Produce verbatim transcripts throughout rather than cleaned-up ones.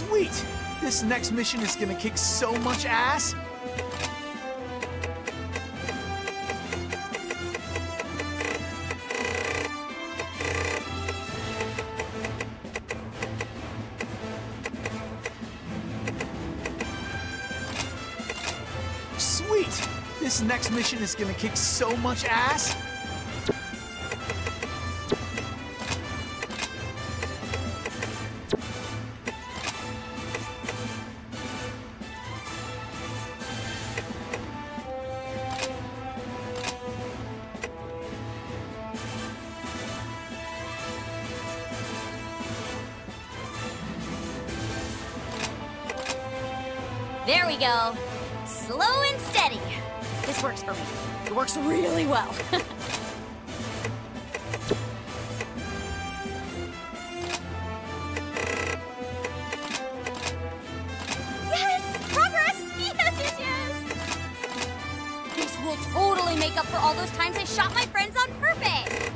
Sweet! This next mission is gonna kick so much ass! Sweet! This next mission is gonna kick so much ass! There we go. Slow and steady. This works for me. It works really well. Yes! Progress! Yes, yes, yes! This will totally make up for all those times I shot my friends on purpose.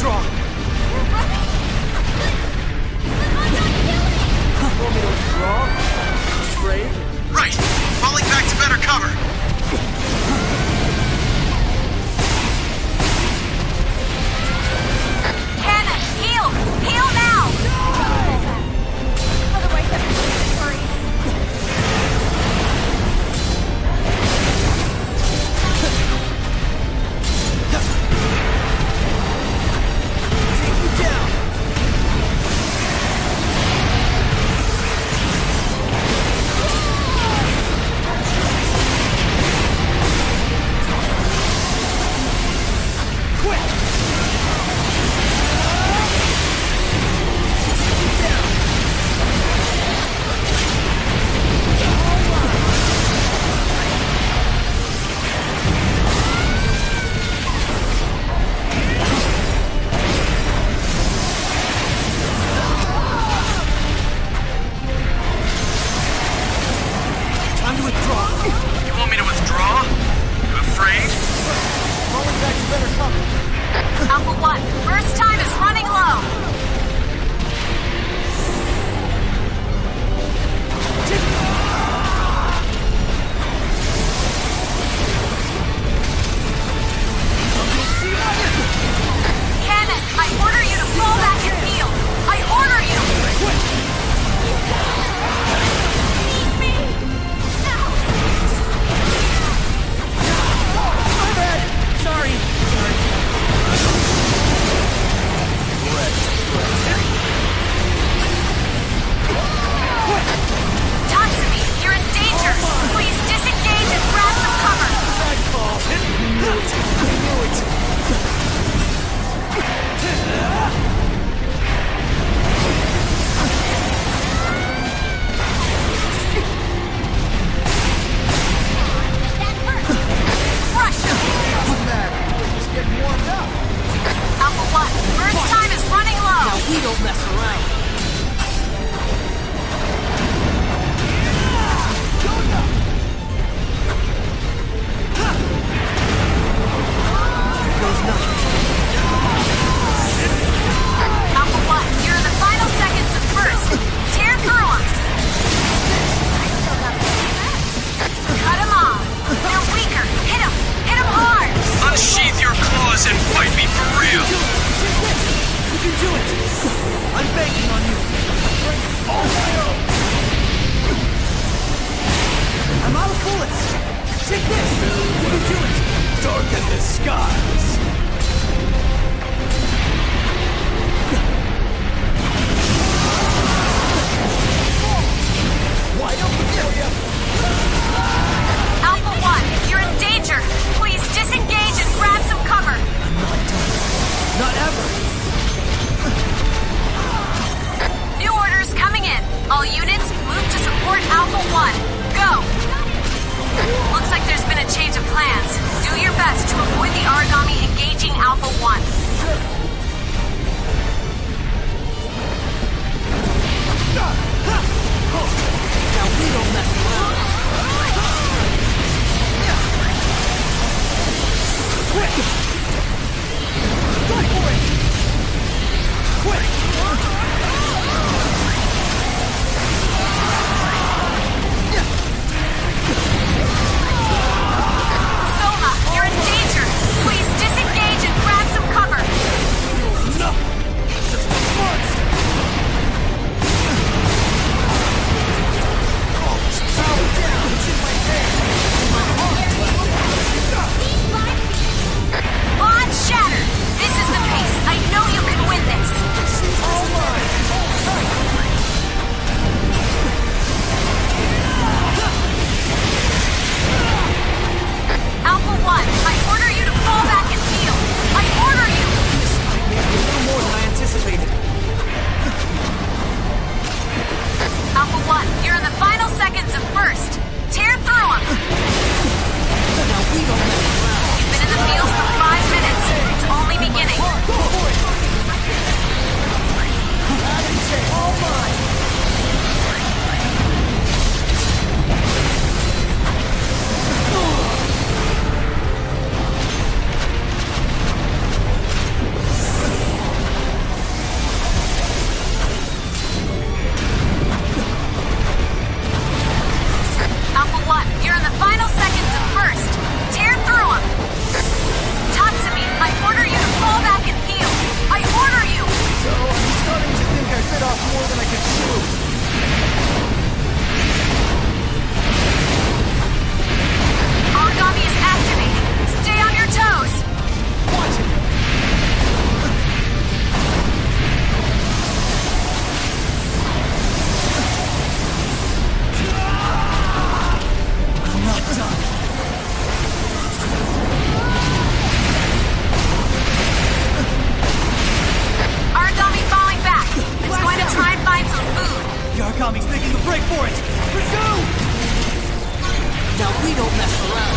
withdraw. I'm not killing! Want me to withdraw? Afraid? Right! Falling back to better cover! Cannon, heal! Heal now! Otherwise, everybody's worried. Take you down. Quick! Take you down. Time to withdraw. You want me to withdraw? You afraid? Falling back to better cover. Alpha One, first time is running low. Cannon, I order you to fall back and heal. I order you. Need me. Now. My bad. Sorry. Tatsumi, you're in danger. Please disengage and grab some cover. Bad call. I knew it. I knew it. That hurt. Crush him. Doesn't matter. Just getting warmed up. Alpha One, first time is running low. Now we don't mess around. Here goes nothing. Alpha One, you're in the final seconds of first. Tear through them. Cut them off. They're weaker. Hit them. Hit them hard. Unsheath your claws and fight me for real! You can do it! I'm banking on you! All my own! I'm out of bullets! Take this! You can do it! Darken the skies! Wide open for you! Alpha One, you're in danger. Please disengage and grab some cover. I'm not done. Not ever! New orders coming in. All units, move to support Alpha One. Go! Looks like there's been a change of plans. Do your best to avoid the Origami engaging Alpha One. Now we don't mess around. Quick! Go for it! Quick! Soma, you're in danger. Please disengage and grab some cover. Wait for it! Pursue! Now we don't mess around.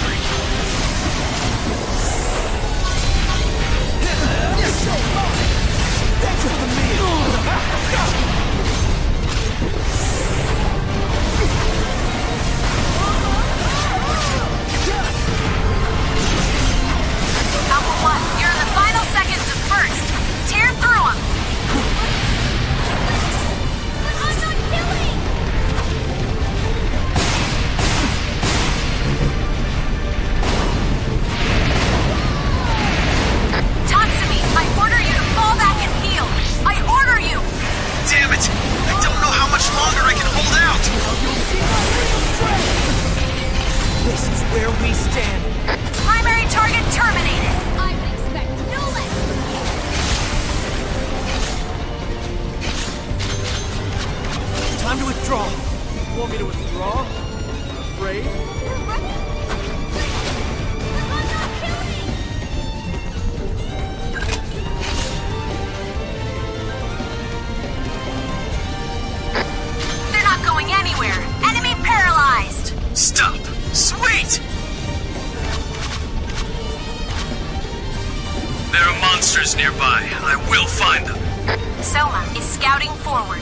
That's just the meal. Alpha One, you're in the final seconds of first. Tear through them. I'm not killing! Talk to me. I order you to fall back and heal. I order you. Damn it! I don't know how much longer I can hold out! This is where we stand. Primary target terminated. I would expect no less. Time to withdraw. You want me to withdraw? Afraid? I'm not killing! They're not going anywhere. Enemy paralyzed. Stop! Sweet! There are monsters nearby. I will find them. Soma is scouting forward.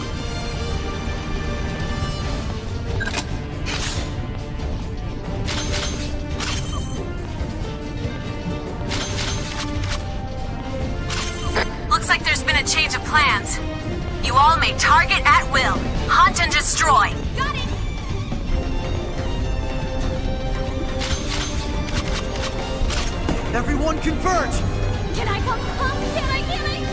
Looks like there's been a change of plans. You all may target at will. Hunt and destroy. Got it! Everyone converge! Can I come? Come? Can I? Can I?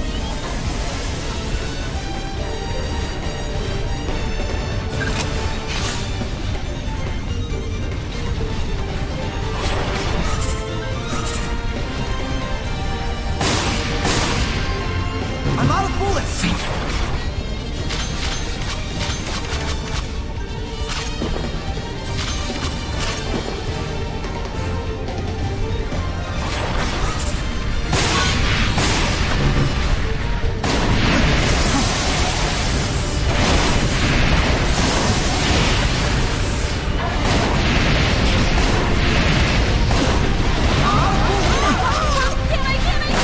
I'm out of bullets! Can I? Can I?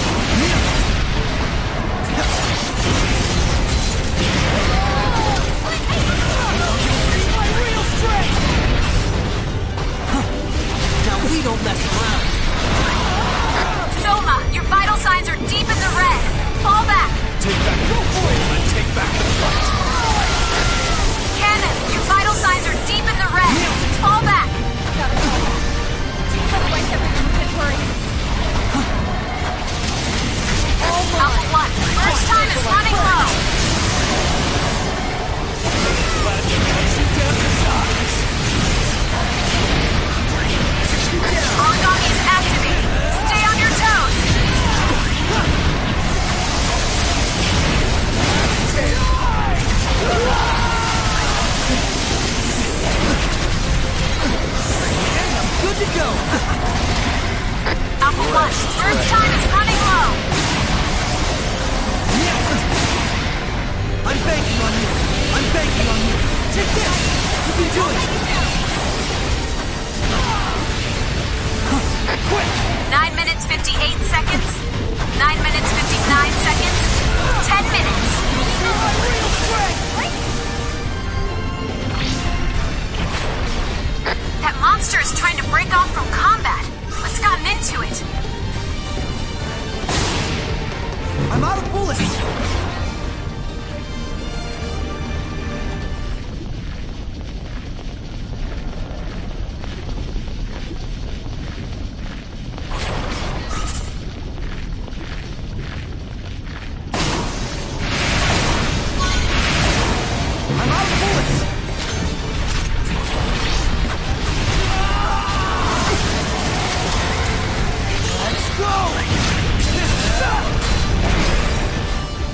My real strength! Now we don't mess around. Soma, your vital signs are deep in the red. Fall back. Take back control and take back the fight. Cannon, your vital signs are deep in the red. Fall back. Gotta go. Otherwise everyone's gonna worry. Alpha One, first time is running low. Glad you guys are down to size. Origami is activated. Stay on your toes. Good to go. Alpha One, first time is running low. I'm banking on you. I'm banking on you. Take this. You can do it. Quick. Nine minutes fifty-eight seconds. Nine minutes fifty-nine seconds. Ten minutes. My real strength. That monster is trying to break off from combat. What's gotten into it? I'm out of bullets. I'm out of bullets. Let's go.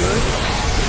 good.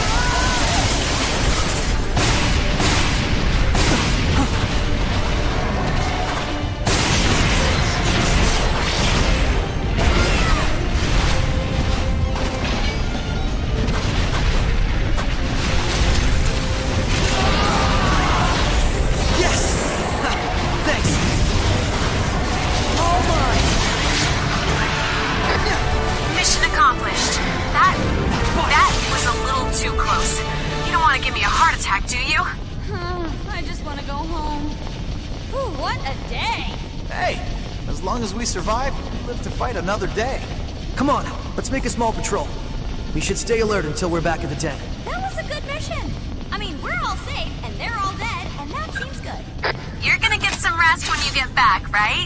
Survive, we live to fight another day. Come on, let's make a small patrol. We should stay alert until we're back at the den. That was a good mission. I mean, we're all safe, and they're all dead, and that seems good. You're gonna get some rest when you get back, right?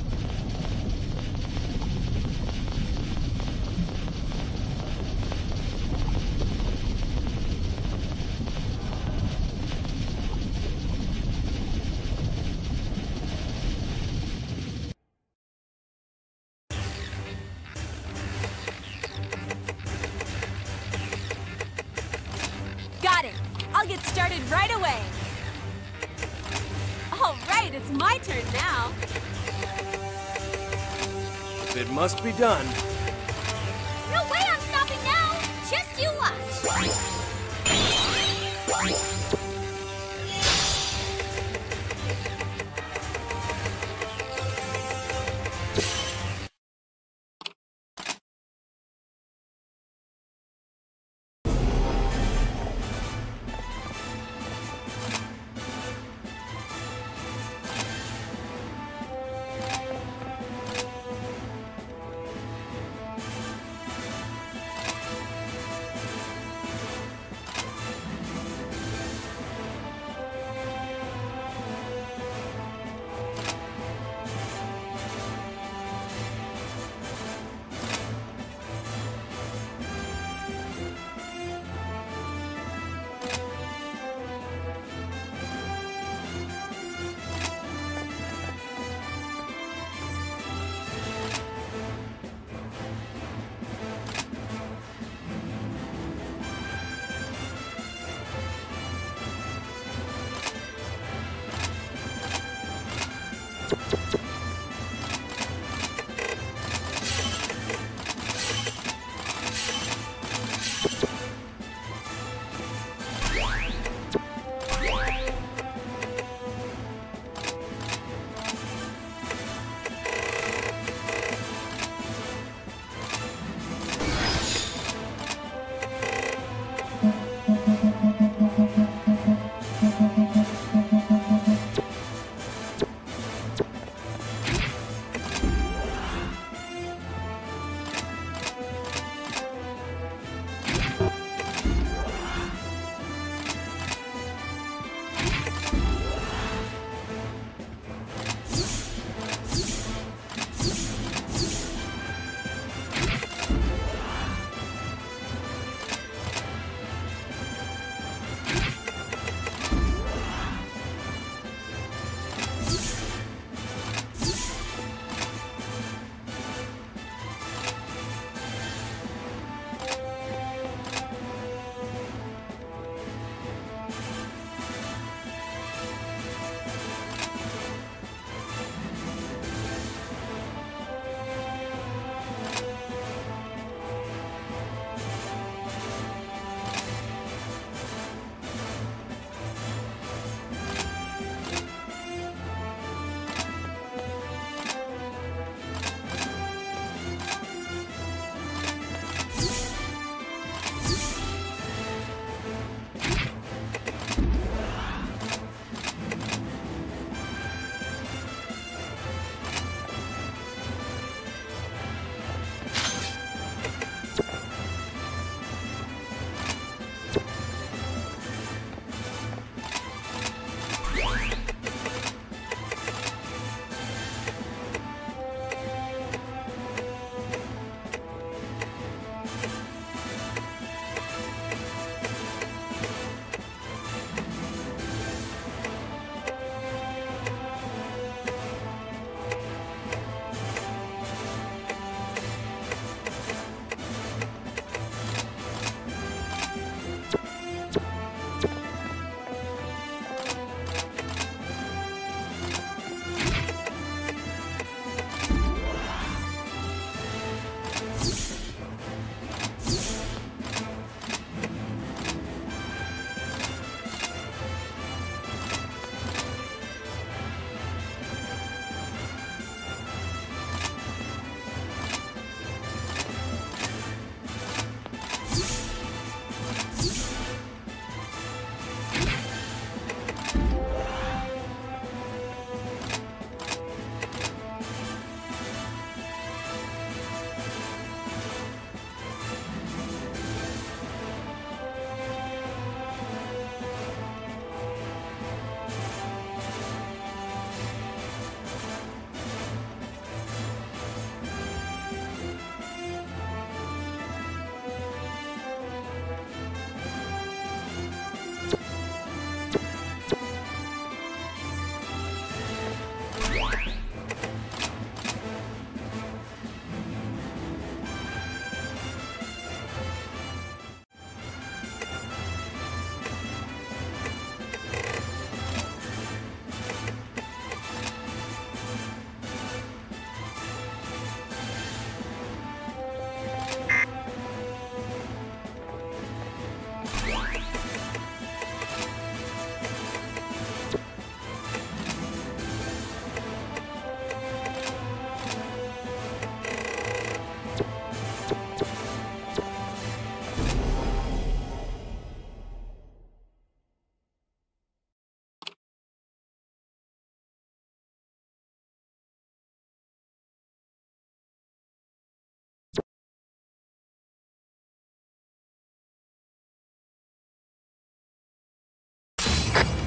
Got it. I'll get started right away. All right, it's my turn now. It must be done. No way I'm stopping now. Just you watch.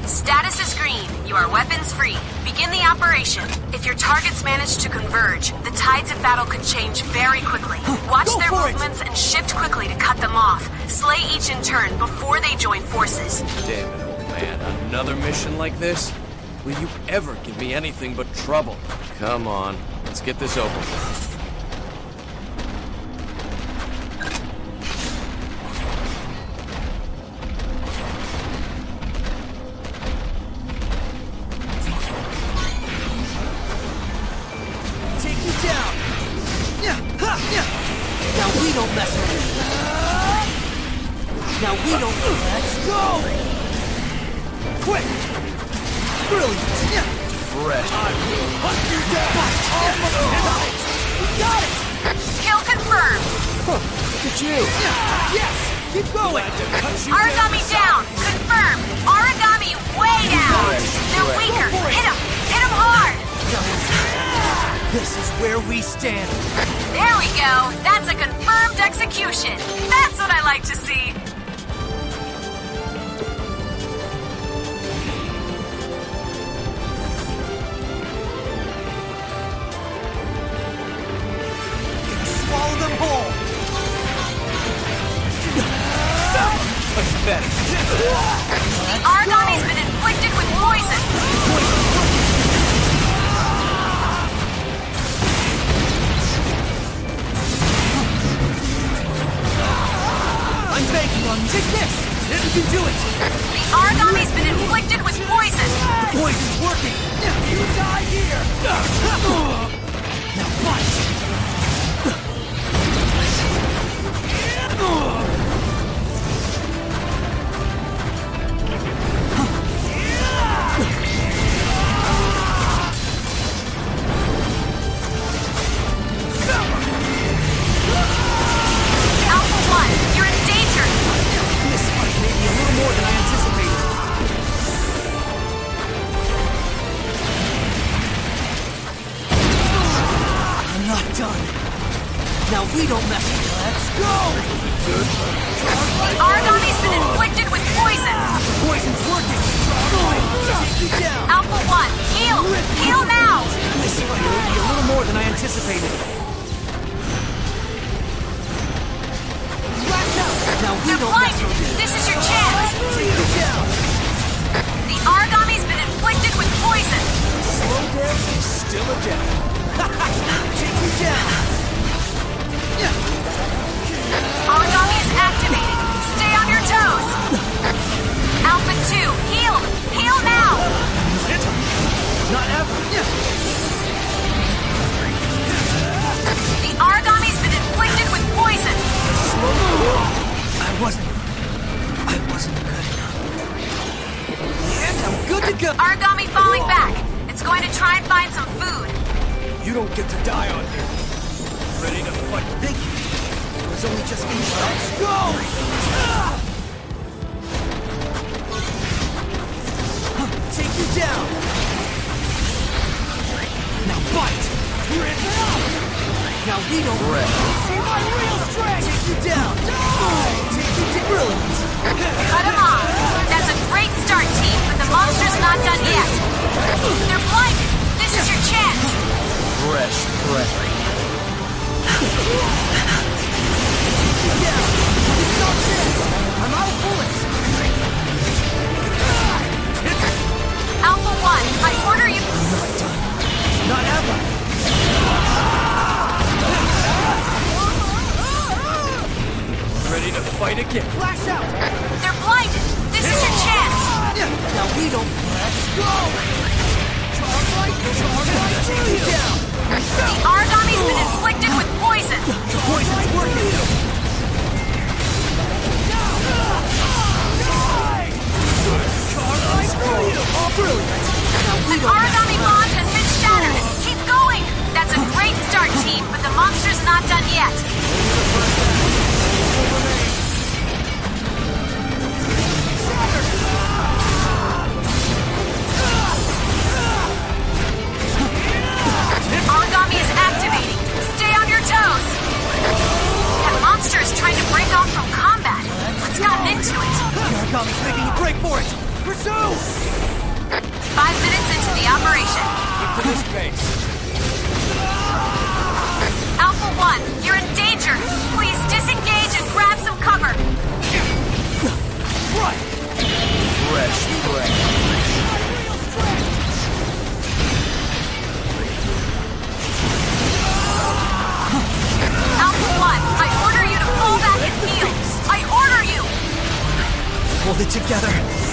Status is green. You are weapons free. Begin the operation. If your targets manage to converge, the tides of battle could change very quickly. Watch Go their for it. movements and shift quickly to cut them off. Slay each in turn before they join forces. Damn it, old man. Another mission like this? Will you ever give me anything but trouble? Come on, let's get this over with. Take you down. Yeah, ha, yeah. Now we don't mess around. Now we don't. Let's go. Quick. Brilliant. Yeah. Fresh. Hunt you down. Almost. We got it. Kill confirmed. Look at you. Yeah. Yes. Keep going. Aragami down. Confirmed. Aragami way down. They're weaker. Hit him. Hit him hard. This is where we stand. There we go. That's a confirmed execution. That's what I like to see. Swallow them whole. Much better. The Aragami's been inflicted with poison. I'm banking on take this. You can do it. The Aragami's been inflicted with poison. Poison's working. You die here. Now fight. Alpha One, you're in danger. This fight may be a little more than I anticipated. I'm not done. Now we don't mess with it. Let's go! The Aragami's been inflicted with poison. Poison's working. Take you down. Alpha One, heal. Heal now. This fight may be a little more than I anticipated. Blast out. Now we They're don't mess blinded. with it. This is your chance. Take you down. The Aragami's been inflicted with poison. Slow death is still a death. Take you down. Aragami is activating. Stay on your toes. Alpha Two, heal. Heal now. Not ever. The Aragami's been inflicted with poison. I wasn't. I wasn't good enough. And I'm good to go. Aragami falling back. It's going to try and find some food. You don't get to die on here. Ready to fight? Thank you. It was only just me. Let's go! Ah! Huh, take you down. Now fight. You're in now. Now we don't see my real strength. Take you down. Take you to brilliant. Cut him off. That's a great start, team, but the monster's not done yet. They're blinded. This is your chance. Fresh, fresh. Down. It's our chance. I'm out of bullets. Alpha One, I order you. Not done. Not ever. Ready to fight again? Flash out. They're blinded. This is your chance. Now we don't. Let's go. Charge light. Charge light. Take you down. The Aragami's been inflicted with poison. The poison's working. Charge light through you. Oh, brilliant. Now we An don't. Aragami bond has been shattered. Keep going. That's a great start, team, but the monster's not done yet. Aragami is activating. Stay on your toes. That monster is trying to break off from combat. What's gotten into it? Aragami's making a break for it. Pursue! Five minutes into the operation. Keep to this pace. Alpha One, you're in danger. Please disengage and grab some cover. Right! Fresh, fresh. Real strength! Alpha One, I order you to fall back and heal. I order you. Hold it together.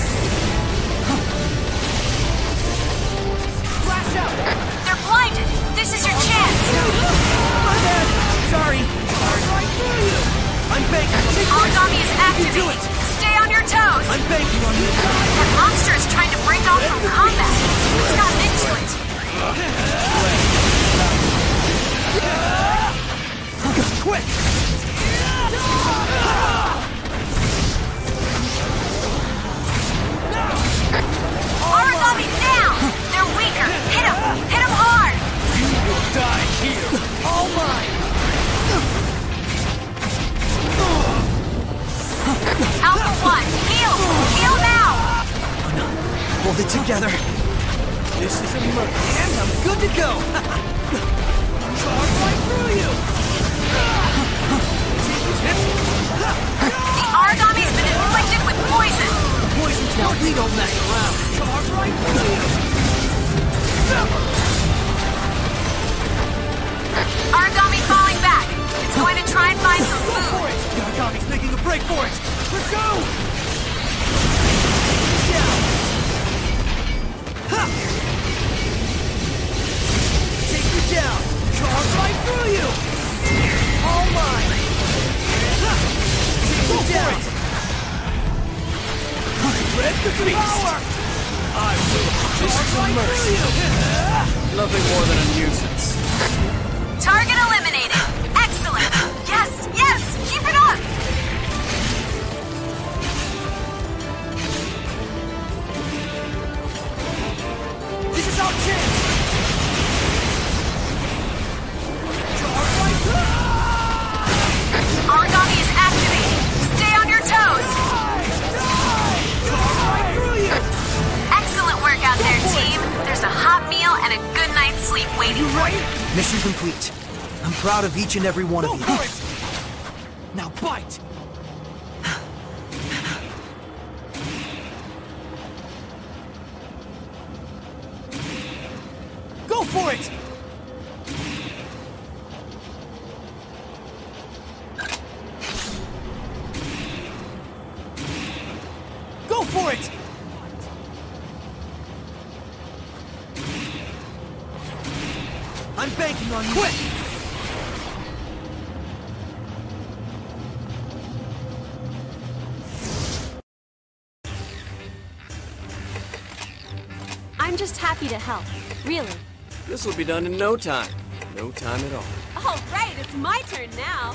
Flash out! They're blinded. This is your chance. My bad! Sorry! Right through you! I'm banking on you! Origami is You do activating. it! Stay on your toes. I'm banking on you! That monster is trying to break off from combat. Who's gotten into it? Quick! Origami down. They're weaker. Hit him. Hit him hard. Die here! All mine! Alpha One, heal. Heal now. Hold it together. This is a murder. And I'm good to go! Charge right through you! The origami's been inflicted with poison. Poison's now we don't mess around. Charge right through you! Origami falling back. It's going to try and find some Go for food. it! Yagami's making a break for it! Pursue! Down! Ha! Take you down! Charge right through you! All mine! Ha! Take you down! Red the power! I will This is a right mercy. through you! Nothing more than a nuisance. Target eliminated. Excellent. Yes, yes. Keep it up. This is our chance! Charge right through! Origami is activating. Stay on your toes. Charge right through you! Excellent work out there, team. There's a hot meal and a good night's sleep waiting for you. Mission complete. I'm proud of each and every one of you. Go for it! Now bite! Go for it! Go for it! I'm banking on you. Quick! I'm just happy to help. Really. This will be done in no time. No time at all. All right, it's my turn now.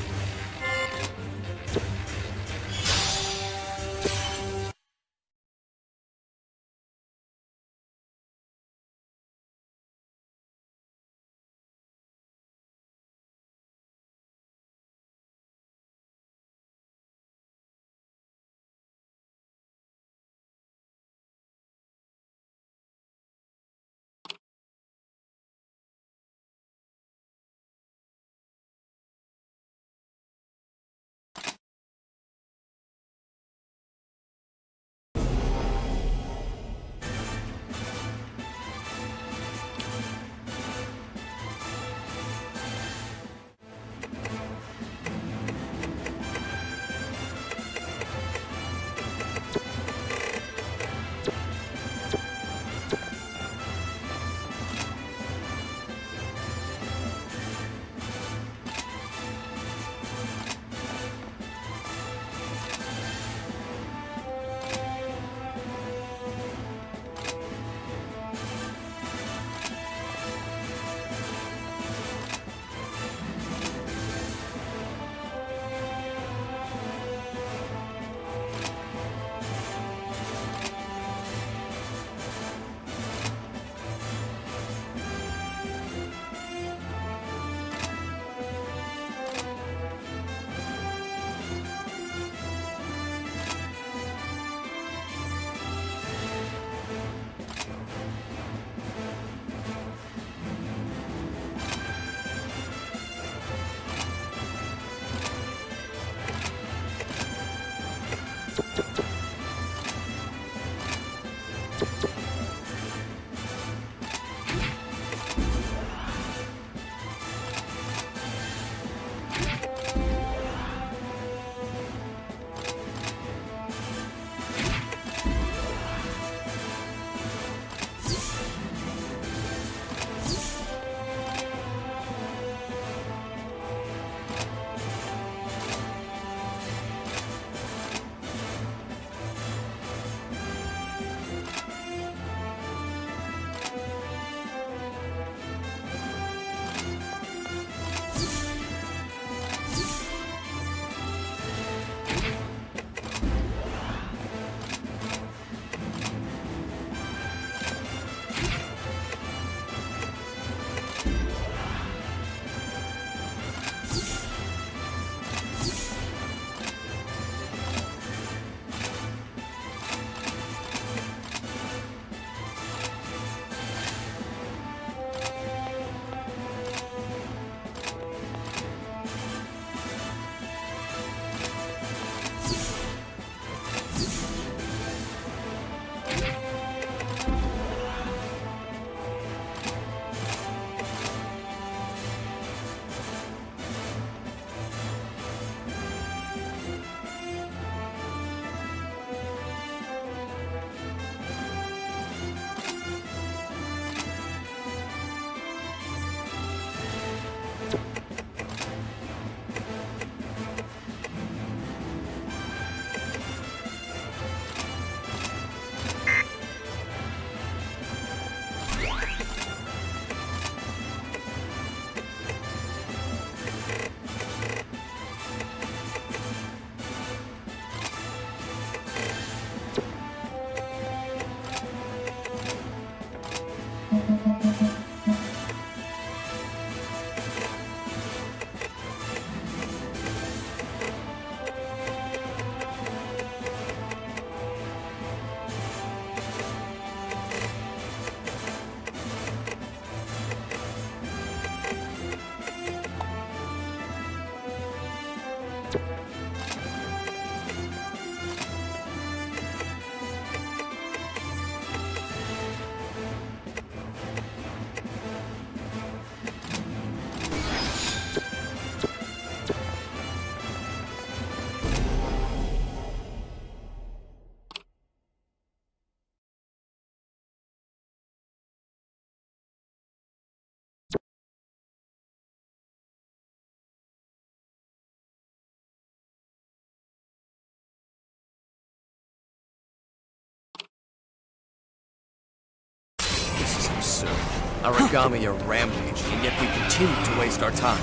Absurd. Aragami are rampaging, and yet we continue to waste our time.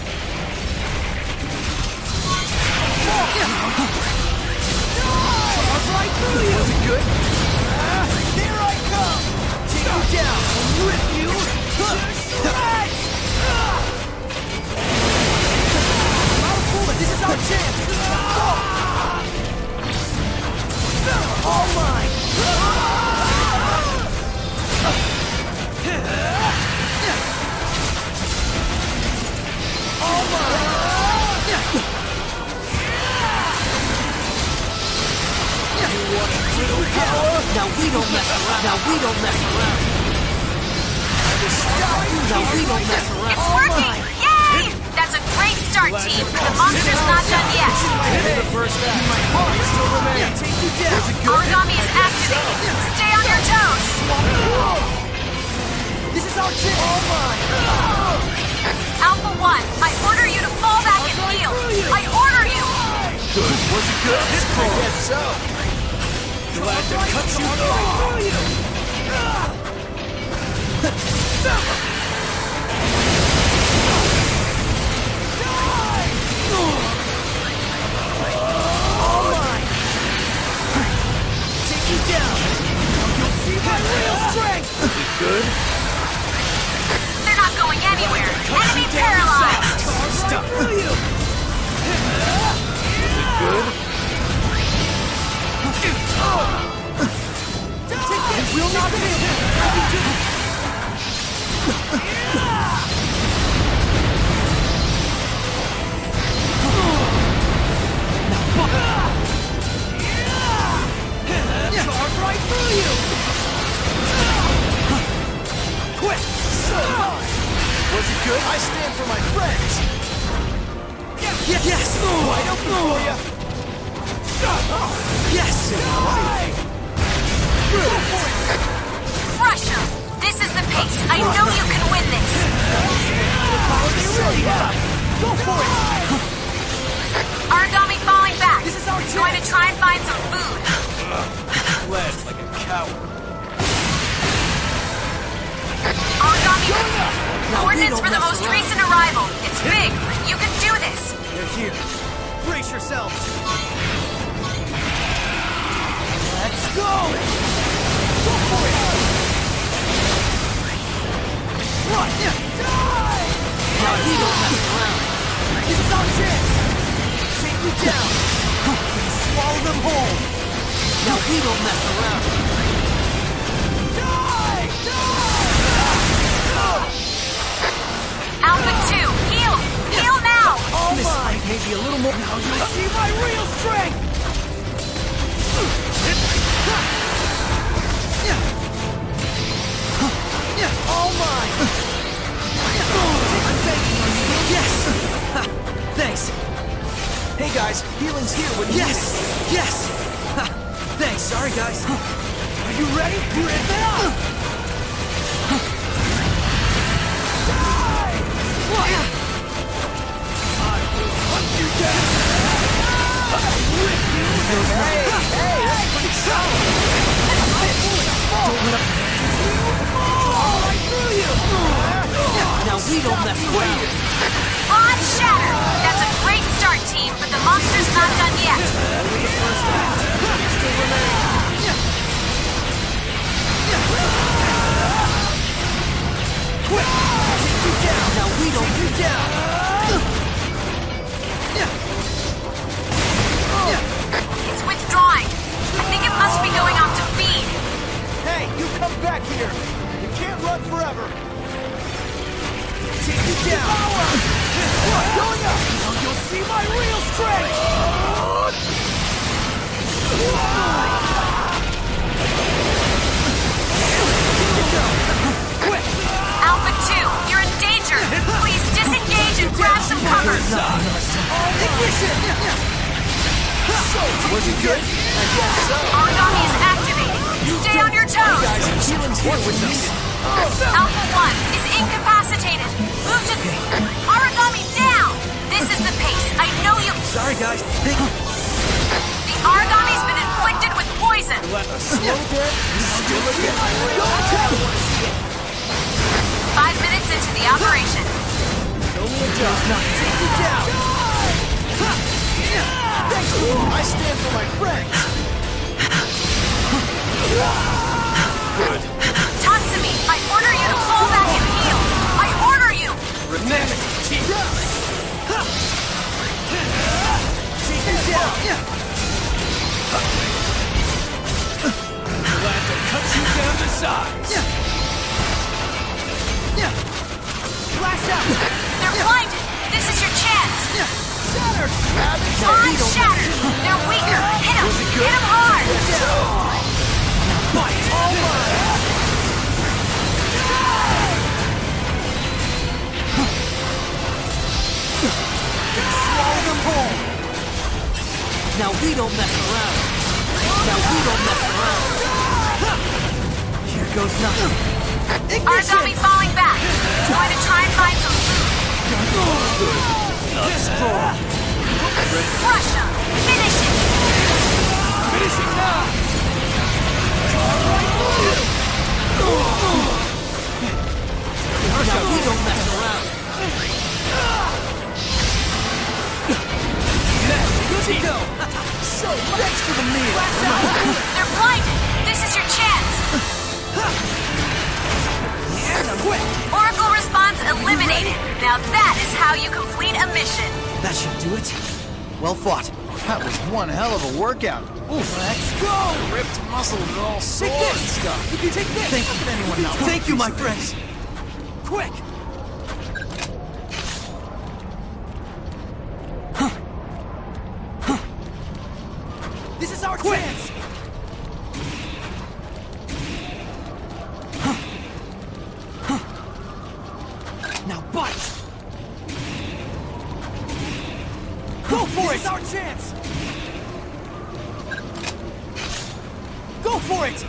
Right through you! Was it good? Uh, there I come! Take you down and rip you to shreds! This is our chance! All mine! All mine! Now we don't mess around. Now we don't mess around. Now we don't mess around. It's working! Yay! That's a great start, team. The monster's not done yet. Origami is activated. Stay on your toes. This is our chance. All mine. Alpha One, I order you to fall back and heal. I order you. Good. Was it good? I guess so. Glad to cut you through you! All mine! Take you down! You'll see my real strength! Is it good? They're not going anywhere. Enemy paralyzed. Stop through you! Is it good? It will not fail! Charge right through you! stand for my friends. Yes! Yes! Wide open for you. Yes! Crush 'em! This is the pace. I know you can win this. Go for it. Origami falling back. This is our He's going to try and find some food. Fled like a coward. Origami, Now coordinates we for the don't most mess around. recent arrival. It's big, but you can do this. They're here. Brace yourselves! Let's go. Go for it. Run! Die! Now we don't mess around. This is our chance! Take me down! Swallow them whole! Now we don't mess around. Die! Die! Alpha two, heal! Heal now! Oh this my! Maybe a little more. Now you'll see my real strength! All mine! Yes! Thanks! Hey guys, healing's here when you Yes! Yes! Thanks, sorry guys. Are you ready? Rip it up! I will hunt you down! Hey, hey, that's pretty solid! Don't let up! Oh, I threw you! Now we don't mess around. On Shatter! That's a great start, team, but the monster's not done yet. Quick! Take you down! Now we don't take you down! It's withdrawing. I think it must be going off to feed. Hey, you come back here! You can't run forever! Take you down! What? Going up! Now you'll see my real strength! Quick! Alpha two, you're in danger. Please disengage and grab some cover. Ignition! Was it good? I guess so. Origami is activating. Stay on your toes. Guys, healing's here when you need it. Alpha one is incapacitated. Move to Origami down. This is the pace. I know you. Sorry guys. Think... The Origami's been inflicted with poison. Let us slow death. Still again. Go tell! Five minutes into the operation. Only a job. Take you down! Thank you. I stand for my friends. Good. Tatsumi, I order you to fall back and heal. I order you. Remember, team. Take you down! Glad to cut you down to size. Flash out! They're blinded. This is your chance. Shattered! On Shatter. They're weaker. Hit him. Hit him hard. Fight! All mine! Swallow them whole! Now we don't mess around. Now we don't mess around. Here goes nothing. Origami falling back. It's going to try and find some food. Not strong. Crush him. Finish it. Finishing now. Now we don't mess around. Good to go. So thanks for the meal. They're blinded. This is your chance. And I'm quick. Oracle response eliminated. Now that is how you complete a mission. That should do it. Well fought. That was one hell of a workout. Oof. Let's go. Ripped muscles and all sore Take this. and stuff. If you take this. Thank you, anyone else. Thank you, my friends. Quick. This is our quick. chance. Now bite. chance! Go for it!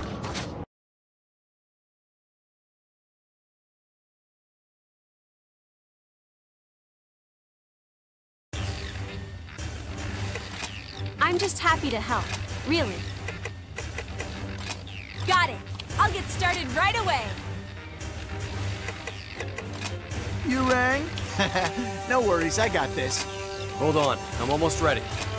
I'm just happy to help, really. Got it. I'll get started right away. You rang? No worries, I got this. Hold on, I'm almost ready.